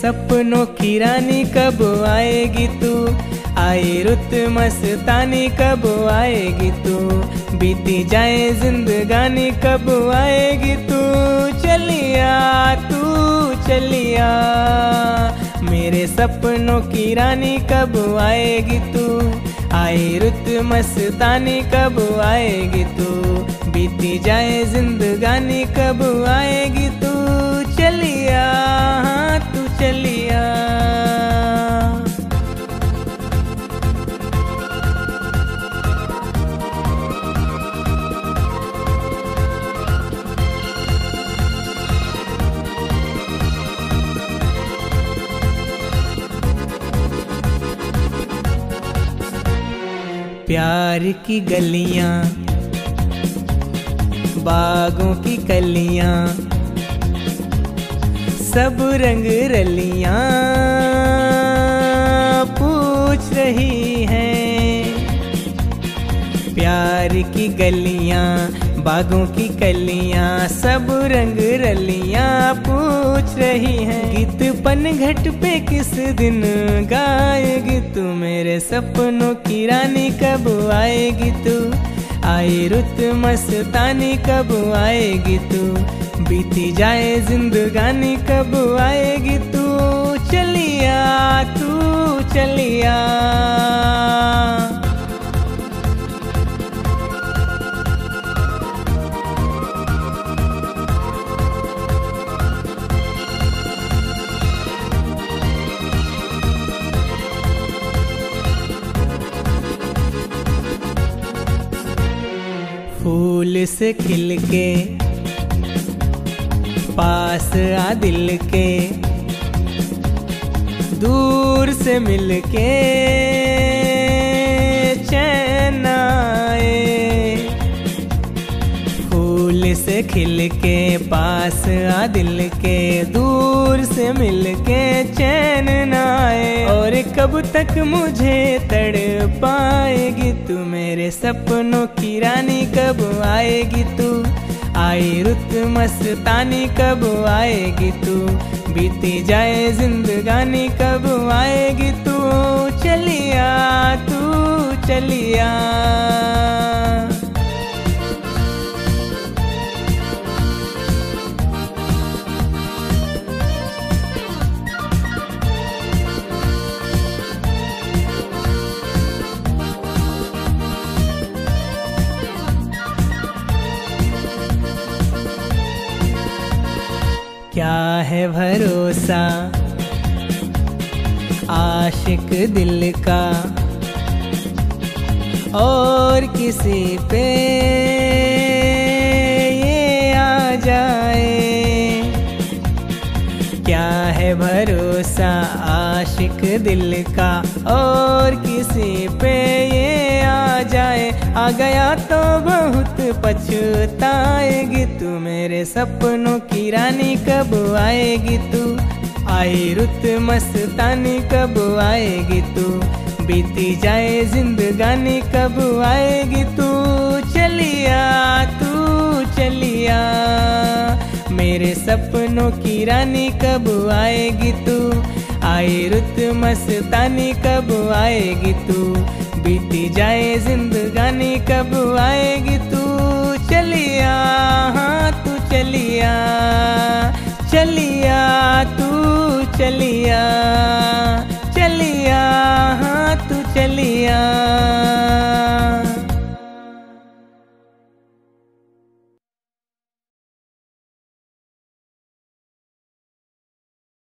सपनों की रानी कब आएगी तू, आई रुत मस्तानी कब आएगी तू, बीती जाए जिंदगानी कब आएगी तू, चलिया तू चलिया, मेरे सपनों की रानी कब आएगी तू, आई रुत मस्तानी कब आएगी तू, बीती जाए जिंदगानी कब आएगी तू, चलिया हाँ तू चलिया। प्यार की गलियां, बागों की कलियां, सब रंग रलियां पूछ रही हैं। प्यार की गलियां, बागों की कलियां, सब रंग रलियां पूछ रही हैं। गीत पनघट पे किस दिन गाएगी तू, मेरे सपनों की रानी कब आएगी तू, आई रुत मस्तानी कब आएगी तू, बीती जाए जिंदगानी कब आएगी तू, चलिया तू चलिया। फूल से खिल के पास आ दिल के, दूर से मिल के चैन आए। फूल से खिल के पास आ दिल के, दूर से मिल के चैन न आए। और कब तक मुझे तड़ पाएगी तू, मेरे सपनों की रानी कब आएगी तू, आई रुत मस्तानी कब आएगी तू, बीती जाए जिंदगानी कब आएगी तू, चलिया तू चलिया। क्या है भरोसा आशिक दिल का, और किसी पे ये आ जाए। क्या है भरोसा आशिक दिल का, और किसी पे ये आ जाए। आ गया तो बहुत पछताएगी तू, मेरे सपनों की रानी कब आएगी तू, आई रुत मस्तानी कब आएगी तू, बीती जाए जिंदगानी कब आएगी तू, चलिया तू चलिया, मेरे सपनों की रानी कब आएगी तू, आई रुत मस्तानी कब आएगी तू, बीती जाए जिंदगानी कब आएगी तू, चलिया हाँ तू चलिया, चलिया तू चलिया।